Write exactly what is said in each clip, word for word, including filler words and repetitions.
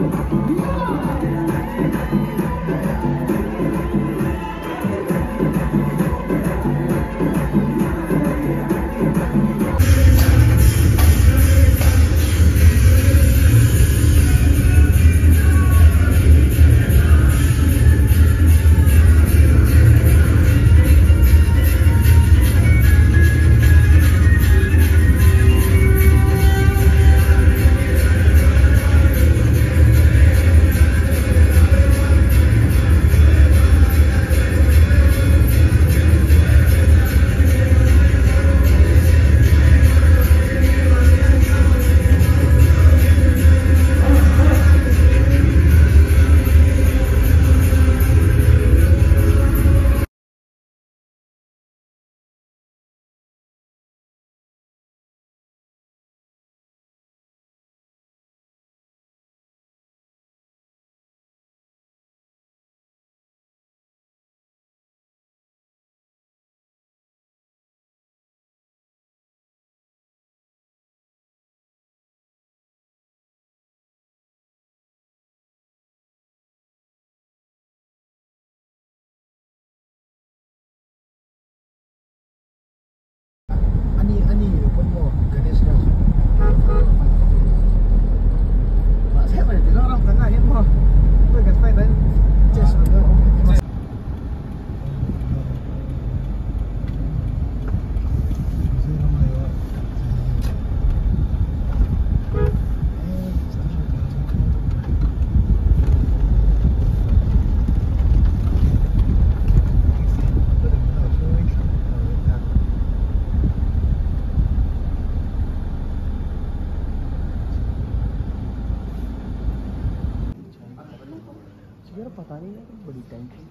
पता नहीं है बड़ी टेंशन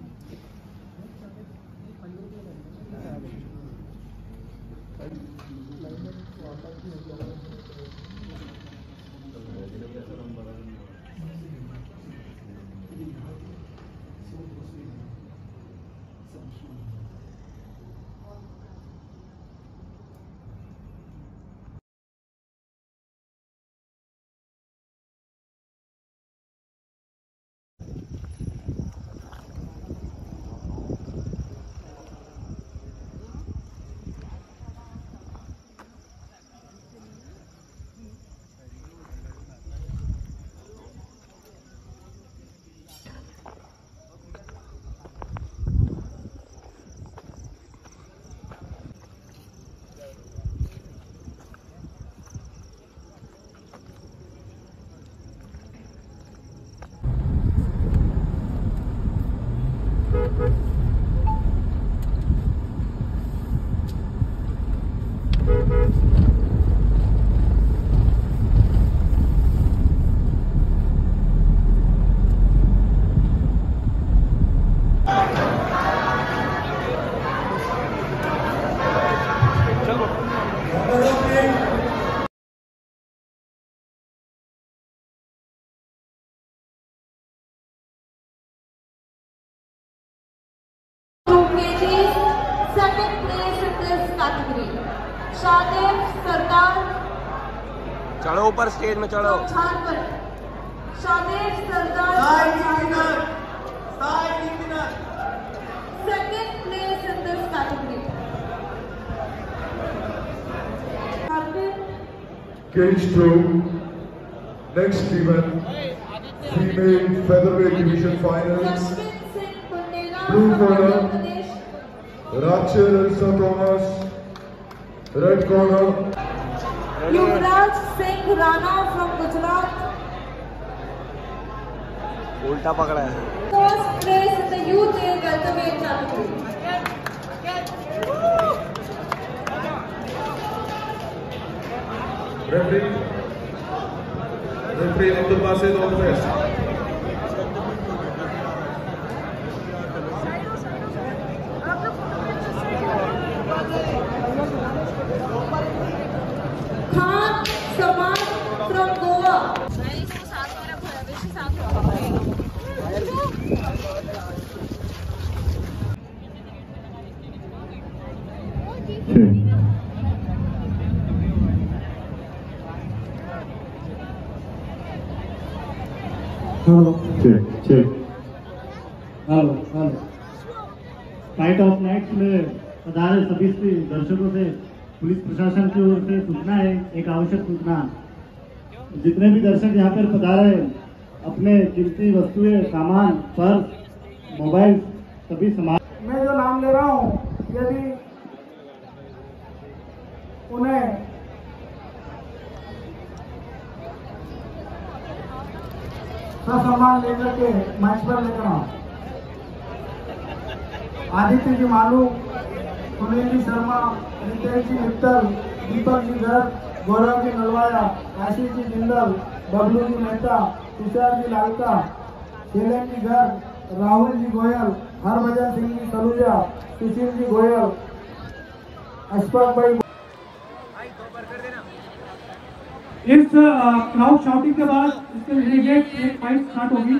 चढ़ो ऊपर स्टेज में चढ़ो। Shadev Sardar second place in this category. Cage two, next event, female featherweight division finals. Blue corner, Rachel Elsa Thomas. Red corner, Yuvraj Singh Rana from Gujarat. उल्टा पकड़ा है। First place in the youth age welterweight category. referee, referee Abdul Basit, all the best. Khan Saman from Goa. Hello check check hello hello fight of nights में पधारे सभी दर्शकों से police प्रशासन की ओर से सूचना है, एक आवश्यक सूचना। जितने भी दर्शक यहाँ पर पधारे हैं, अपने कीमती वस्तुएं, सामान, पर्स, मोबाइल सभी सामान, मैं जो नाम ले रहा हूँ, यदि उन्हें सामान लेकर के मंच पर लेकर आओ। आदित्य जी मालू, सुनील जी शर्मा, रितेश जी मित्तल, दीपक जी गर्ग, गौरव जी नलवाया, आशीष जी जिंदल, बबलू जी मेहता, तुषार जी लालका, शैलेन जी गर्ग, राहुल जी गोयल, हरभजन सिंह जी सलूजा, सुशील जी गोयल, अशफाक भाई। इस क्राउड शाउटिंग के बाद इसके रिलेटेड एक फाइट स्टार्ट होगी।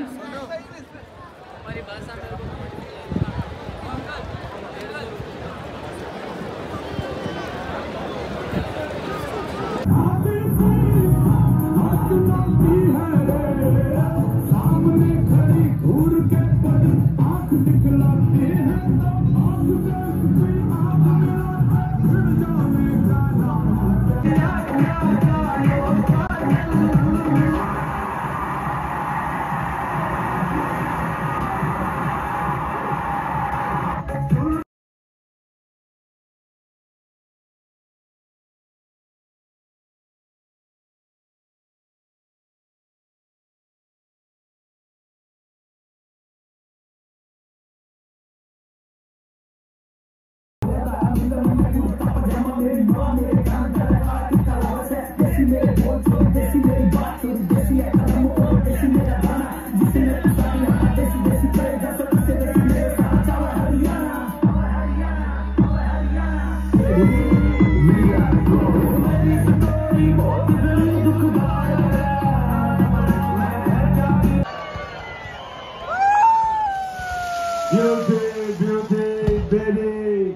Beauty, beauty, baby.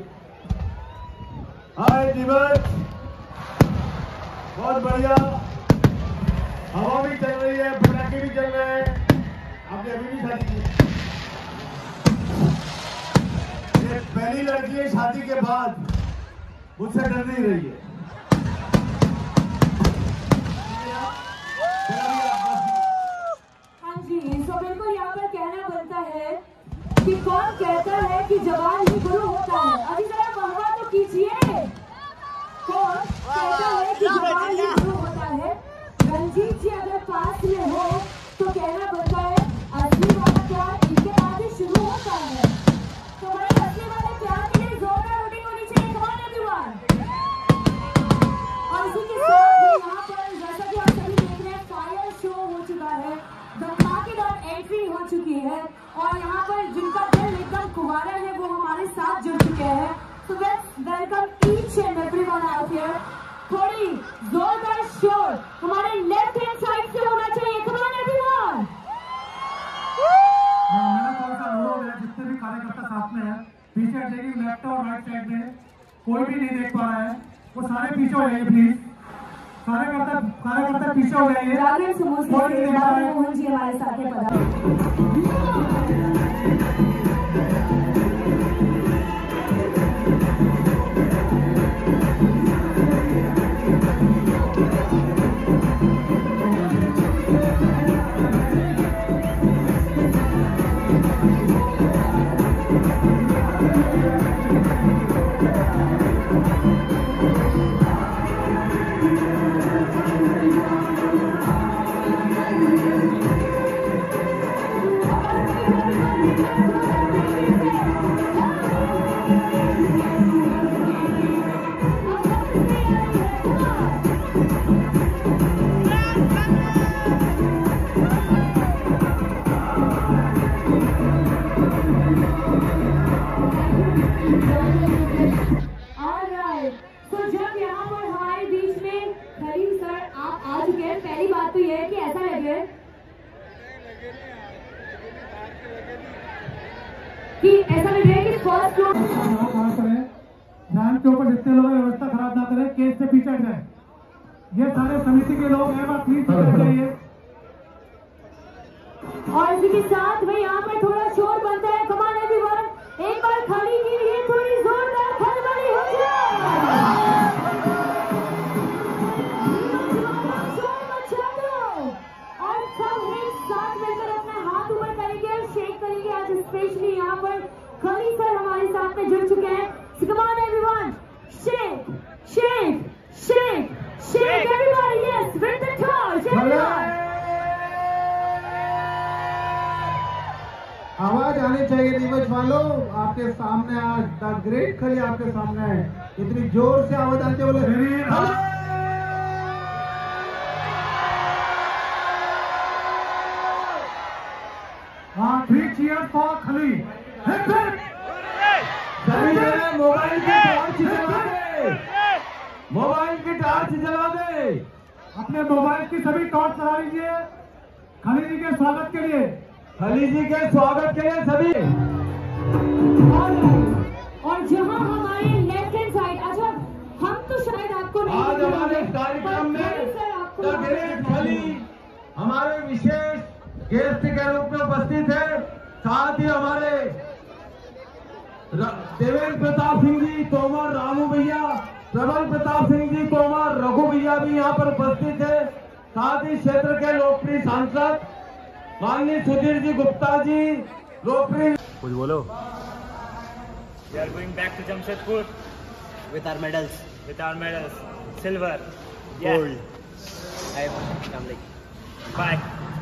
Hi Divas, बहुत बढ़िया। हवा भी चल रही है, पटाखे भी चल रहे हैं। आपने अभी भी शादी की? ये पहली लड़की है शादी के बाद, मुझसे डर नहीं रही है। हाँ जी, तो बिल्कुल यहाँ पर कहना बनता है कि कौन कहता है कि जवान ही गुरु होता है। अभी जरा वाहवा तो कीजिए। कौन कहता है कि जवान ही गुरु होता है? रंजीत जी अगर पास में हो तो कहना बनता है असली वाला प्यार इनके बाद ही शुरू होता है। तो हमारे असली वाले प्यार के लिए जोरदार वोटिंग होनी चाहिए। कौन एवरीवन? और इसी के साथ ही यहाँ पर जैसा कि आप सभी देख रहे हैं, फायर शो हो चुका है, धमाकेदार एंट्री हो चुकी है और यहाँ पर जिनका दिल एकदम कुंवारा है वो हमारे साथ जुड़ चुके हैं। So let's welcome each and everyone out here. थोड़ी जोरदार शोर हमारे लेफ्ट हैंड साइड से होना चाहिए। Come on everyone. मेरा थोड़ा सा अनुरोध है, जितने भी कार्यकर्ता साथ में हैं, पीछे हटेंगे। लेफ्ट और राइट साइड में कोई भी नहीं देख पा रहा है, वो सारे पीछे हो जाइए प्लीज। सारे करता कार्यकर्ता पीछे हो जाइए। राघव समूह से राघव मोहन जी हमारे साथ हैं पधारे। पहली बात तो यह है कि ऐसा लगे कि ऐसा लग रहा है कि फर्स्ट फ्लोर ध्यान के ऊपर जितने लोग व्यवस्था खराब ना करें, केस से पीछे हट जाए। ये सारे समिति के लोग हैं, प्लीज पीछे हट जाइए। और इसी के साथ में यहाँ पर थोड़ा शोर बनता है। कम ऑन एवरीवन, एक बार खली के लिए थोड़ी जोरदार खलबली हो जाए। शोर मचा दो और सब एक साथ मिलकर अपने हाथ ऊपर करेंगे और शेक करेंगे। आज स्पेशली यहाँ पर खली सर हमारे साथ में जुड़ चुके हैं। So come on everyone, shake, shake, shake, shake everybody, yes, with the torch, everyone. आवाज आनी चाहिए नीमच वालों, आपके सामने आज द ग्रेट खली आपके सामने है। इतनी जोर से आवाज आती है, बोले हाँ, थ्री चीयर्स फॉर खली। सभी जने मोबाइल की टॉर्च जला दे, मोबाइल की टॉर्च जला दे, अपने मोबाइल की सभी टॉर्च जला लीजिए खली जी के स्वागत के लिए, खली जी के स्वागत के लिए सभी। और जहां हमारे लेफ्ट हैंड साइड, अच्छा हम तो शायद आपको नहीं आज हमारे कार्यक्रम में द ग्रेट खली हमारे विशेष गेस्ट के रूप में उपस्थित है। साथ ही हमारे देवेंद्र प्रताप सिंह जी तोमर, रामू भैया, प्रबल प्रताप सिंह जी तोमर, रघु भैया भी यहाँ पर उपस्थित है। साथ ही क्षेत्र के लोकप्रिय सांसद माननीय सुधीर जी गुप्ता जी, लोकप्रिय। कुछ बोलो। We are going back to Jamshedpur With our medals. with our medals, silver, Gold. yeah. I am like. Bye.